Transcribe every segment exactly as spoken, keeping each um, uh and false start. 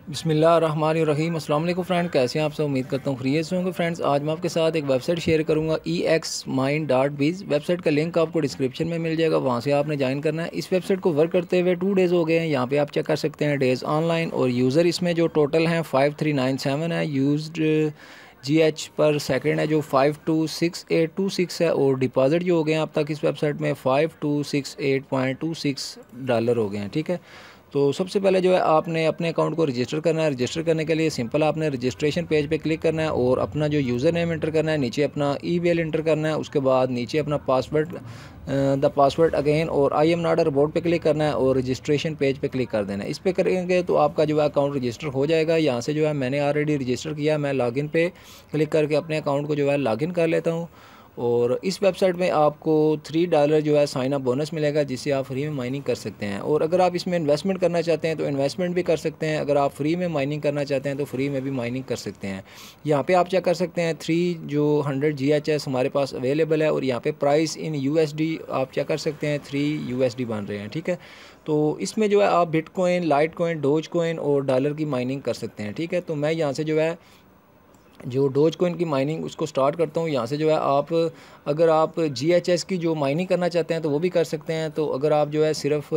बिस्मिल्लाहिर्रहमानिर्रहीम। अस्सलाम वालेकुम फ्रेंड, कैसे हैं आप सब? उम्मीद करता हूँ फ्री से होंगे। फ्रेंड्स, आज मैं आपके साथ एक वेबसाइट शेयर करूँगा, e x mine dot biz. Website का लिंक आपको डिस्क्रिप्शन में मिल जाएगा, वहाँ से आपने ज्वाइन करना है। इस वेबसाइट को वर्क करते हुए टू डेज़ हो गए हैं। यहाँ पे आप चेक कर सकते हैं डेज़ ऑनलाइन, और यूज़र इसमें जो टोटल हैं फाइव थ्री नाइन सेवन है। Used G H per second है जो five two six eight two six है, और डिपॉजिट जो हो गए हैं अब तक इस वेबसाइट में five two six eight point two six dollar हो गए हैं। ठीक है, तो सबसे पहले जो है आपने अपने अकाउंट को रजिस्टर करना है। रजिस्टर करने के लिए सिंपल आपने रजिस्ट्रेशन पेज पे क्लिक करना है और अपना जो यूज़र नेम इंटर करना है, नीचे अपना ईमेल इंटर करना है, उसके बाद नीचे अपना पासवर्ड द पासवर्ड अगेन और I am not a robot पे क्लिक करना है और रजिस्ट्रेशन पेज पे क्लिक कर देना है। इस पे करेंगे तो आपका जो है अकाउंट रजिस्टर हो जाएगा। यहाँ से जो है मैंने ऑलरेडी रजिस्टर किया, मैं लॉगिन पे क्लिक करके अपने अकाउंट को जो है लॉगिन कर लेता हूँ। और इस वेबसाइट में आपको थ्री डॉलर जो है साइन अप बोनस मिलेगा, जिससे आप फ्री में माइनिंग कर सकते हैं। और अगर आप इसमें इन्वेस्टमेंट करना चाहते हैं तो इन्वेस्टमेंट भी कर सकते हैं। अगर आप फ्री में माइनिंग करना चाहते हैं तो फ्री में भी माइनिंग कर सकते हैं। यहाँ पे आप चेक कर सकते हैं थ्री जो हंड्रेड जी एच एस हमारे पास अवेलेबल है, और यहाँ पे price in U S D आप चेक कर सकते हैं, थ्री यू एस डी बन रहे हैं। ठीक है, तो इसमें जो है आप bitcoin, lite coin, doge coin और डॉलर की माइनिंग कर सकते हैं। ठीक है, तो मैं यहाँ से जो है जो डोज कोइन की माइनिंग उसको स्टार्ट करता हूँ। यहाँ से जो है आप अगर आप जी एच एस की जो माइनिंग करना चाहते हैं तो वो भी कर सकते हैं। तो अगर आप जो है सिर्फ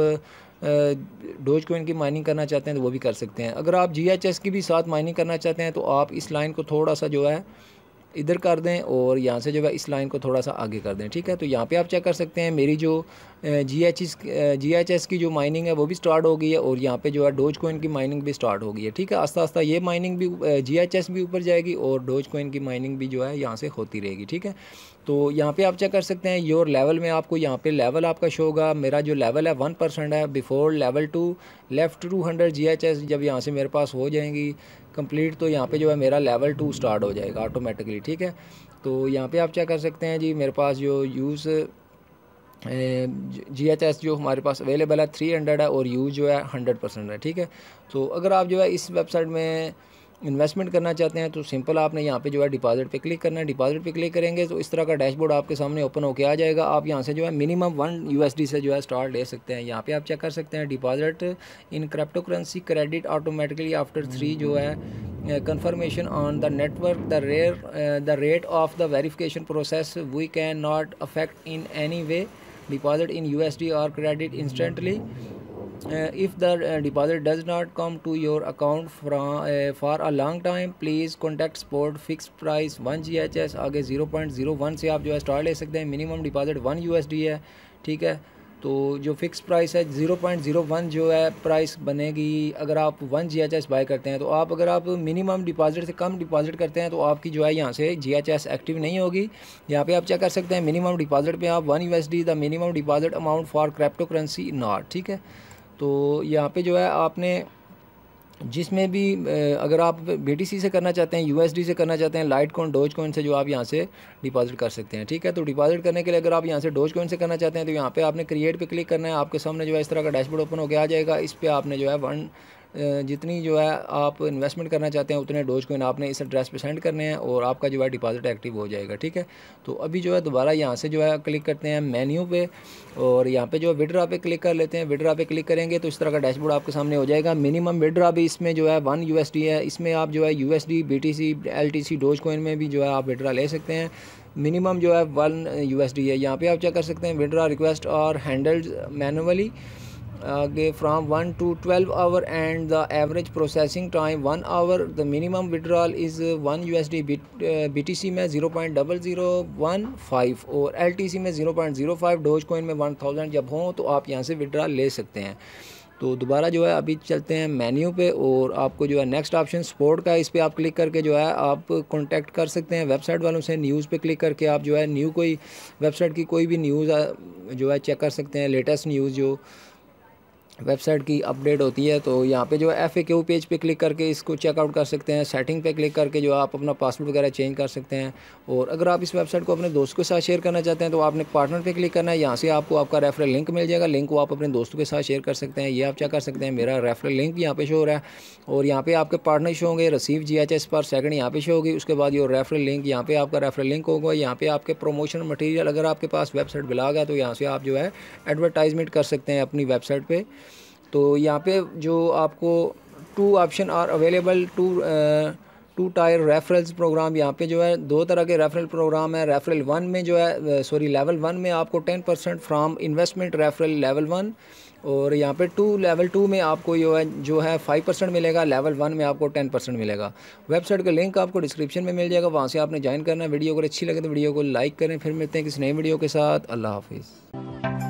डोज कोइन की माइनिंग करना चाहते हैं तो वो भी कर सकते हैं। अगर आप जी एच एस की भी साथ माइनिंग करना चाहते हैं तो आप इस लाइन को थोड़ा सा जो है इधर कर दें और यहाँ से जो है इस लाइन को थोड़ा सा आगे कर दें। ठीक है, तो यहाँ पे आप चेक कर सकते हैं मेरी जो G H S G H S की जो माइनिंग है वो भी स्टार्ट हो गई है, और यहाँ पे जो है डोज कोइन की माइनिंग भी स्टार्ट हो गई है। ठीक है, आस्ता आस्ता ये माइनिंग भी जी एच एस भी ऊपर जाएगी और डोज कोइन की माइनिंग भी जो है यहाँ से होती रहेगी। ठीक है, तो यहाँ पे आप चेक कर सकते हैं योर लेवल में आपको यहाँ पे लेवल आपका शो होगा। मेरा जो लेवल है वन परसेंट है। Before level two left two hundred G H S जब यहाँ से मेरे पास हो जाएंगी कंप्लीट, तो यहाँ पे जो है मेरा लेवल टू स्टार्ट हो जाएगा ऑटोमेटिकली। ठीक है, तो यहाँ पे आप चेक कर सकते हैं जी मेरे पास जो यूज़ जी एच एस जो हमारे पास अवेलेबल है थ्री हंड्रेड है, और यूज़ जो है हंड्रेड परसेंट है। ठीक है, तो अगर आप जो है इस वेबसाइट में इन्वेस्टमेंट करना चाहते हैं तो सिंपल आपने यहाँ पे जो है डिपॉजिट पे क्लिक करना है। डिपॉजिट पे क्लिक करेंगे तो इस तरह का डैशबोर्ड आपके सामने ओपन होकर आ जाएगा। आप यहाँ से जो है मिनिमम वन यूएसडी से जो है स्टार्ट ले सकते हैं। यहाँ पे आप चेक कर सकते हैं deposit in crypto currency credit automatically after three जो है confirmation on the network the rare the rate of the verification process we can not affect in any way deposit in U S D or credit instantly uh, if the uh, deposit does not come to your account from uh, for a long time please contact support fixed price one G H S आगे zero point zero one से आप जो है start ले सकते हैं। Minimum deposit one U S D है। ठीक है, तो जो फिक्स प्राइस है ज़ीरो पॉइंट ज़ीरो वन जो है प्राइस बनेगी अगर आप one G H S buy करते हैं। तो आप अगर आप मिनिमम डिपॉजिट से कम डिपॉजिट करते हैं तो आपकी जो है यहाँ से जी एच एस एक्टिव नहीं होगी। यहाँ पे आप चेक कर सकते हैं मिनिमम डिपॉजिट पे आप one U S D the minimum deposit amount for crypto currency not. ठीक है, तो यहाँ पे जो है आपने जिसमें भी अगर आप बी टी सी से करना चाहते हैं, यू एस डी से करना चाहते हैं, लाइट कॉइन, डोज कॉइन से जो आप यहाँ से डिपॉजिट कर सकते हैं। ठीक है, तो डिपॉजिट करने के लिए अगर आप यहाँ से डोज कॉइन से करना चाहते हैं तो यहाँ पे आपने क्रिएट पे क्लिक करना है। आपके सामने जो है इस तरह का डैशबोर्ड ओपन होकर आ जाएगा। इस पर आपने जो है वन जितनी जो है आप इन्वेस्टमेंट करना चाहते हैं उतने डोज कोइन आपने इस एड्रेस पे सेंड करने हैं और आपका जो है डिपॉजिट एक्टिव हो जाएगा। ठीक है, तो अभी जो है दोबारा यहाँ से जो है क्लिक करते हैं मेन्यू पे, और यहाँ पे जो है विड्रा पे क्लिक कर लेते हैं। विड्रा पे क्लिक करेंगे तो इस तरह का डैशबोर्ड आपके सामने हो जाएगा। मिनिमम विड्रा भी इसमें जो है वन यू एस डी है। इसमें आप जो है U S D, B T C, L T C, doge coin में भी जो है आप विड्रा ले सकते हैं। मिनिमम जो है वन यू एस डी है। यहाँ पे आप चेक कर सकते हैं विड्रा रिक्वेस्ट और हैंडल्ड मैनुअली आगे from one to twelve hour and the average processing time one hour. The minimum withdrawal is one U S D. B T C में zero point double zero one five और L T C में zero point zero five. Doge coin में one thousand जब हों तो आप यहाँ से विड्रॉल ले सकते हैं। तो दोबारा जो है अभी चलते हैं मेन्यू पे, और आपको जो है नेक्स्ट ऑप्शन सपोर्ट का है, इस पर आप क्लिक करके जो है आप कांटेक्ट कर सकते हैं वेबसाइट वालों से। न्यूज़ पे क्लिक करके आप जो है न्यू कोई वेबसाइट की कोई भी न्यूज़ जो है चेक कर सकते हैं, लेटेस्ट न्यूज़ जो वेबसाइट की अपडेट होती है। तो यहाँ पे जो है एफ ए क्यू पेज पे क्लिक करके इसको चेकआउट कर सकते हैं। सेटिंग पे क्लिक करके जो आप अपना पासवर्ड वगैरह चेंज कर सकते हैं। और अगर आप इस वेबसाइट को अपने दोस्तों के साथ शेयर करना चाहते हैं तो आपने पार्टनर पे क्लिक करना है। यहाँ से आपको आपका रेफरल लिंक मिल जाएगा। लिंक को आप अपने दोस्तों के साथ शेयर कर सकते हैं। ये आप चेक कर सकते हैं मेरा रेफरल लिंक यहाँ पे शो हो रहा है, और यहाँ पे आपके पार्टनर शो होंगे। Receive G H S per second यहाँ पे शो होगी। उसके बाद ये रेफरल लिंक, यहाँ पे आपका रेफरल लिंक होगा। यहाँ पे आपके प्रमोशन मटेरियल अगर आपके पास वेबसाइट ब्लॉग है तो यहाँ से आप जो है एडवर्टाइजमेंट कर सकते हैं अपनी वेबसाइट पर। तो यहाँ पे जो आपको two option are available two two tier referrals program. यहाँ पे जो है दो तरह के रेफरल प्रोग्राम है। रेफरल वन में जो है सॉरी लेवल वन में आपको ten percent from investment referral level one, और यहाँ पे टू लेवल टू में आपको जो है जो है फाइव परसेंट मिलेगा, लेवल वन में आपको टेन परसेंट मिलेगा। वेबसाइट का लिंक आपको डिस्क्रिप्शन में मिल जाएगा, वहाँ से आपने ज्वाइन करना है। वीडियो अगर अच्छी लगे तो वीडियो को लाइक करें। फिर मिलते हैं किसी नई वीडियो के साथ। अल्लाह हाफिज़।